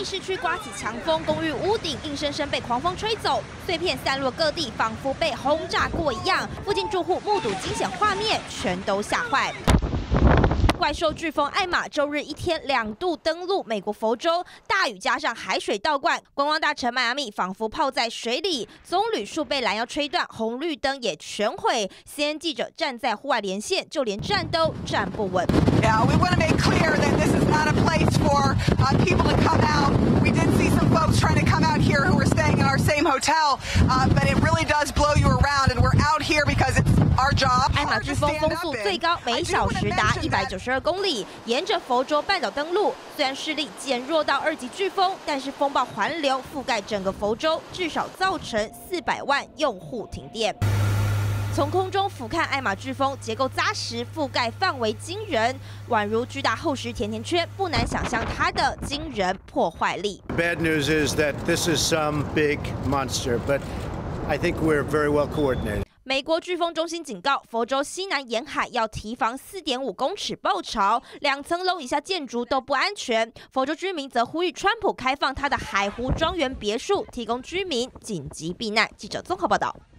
市区刮起强风，公寓屋顶硬生生被狂风吹走，碎片散落各地，仿佛被轰炸过一样。附近住户目睹惊险画面，全都吓坏。 怪兽飓风艾玛周日一天2度登陆美国佛州，大雨加上海水倒灌，观光大城迈阿密仿佛泡在水里，棕榈树被拦腰吹断，红绿灯也全毁。CNN 记者站在户外连线，就连站都站不稳。 Yeah, we want to make clear that this is not a place for people to come out. We did see some folks trying to come out here who were staying in our same hotel, but it really does blow you around, and we're out here because it's our job. 艾玛飓风风速最高每小时达192公里，沿着佛州半岛登陆。虽然势力减弱到2级飓风，但是风暴环流覆盖整个佛州，至少造成400万用户停电。 从空中俯瞰艾玛飓风，结构扎实，覆盖范围惊人，宛如巨大厚实甜甜圈，不难想象它的惊人破坏力。 Bad news is that this is some big monster, but I think we're very well coordinated. 美国飓风中心警告，佛州西南沿海要提防4.5公尺暴潮，2层楼以下建筑都不安全。佛州居民则呼吁川普开放他的海湖庄园别墅，提供居民紧急避难。记者综合报道。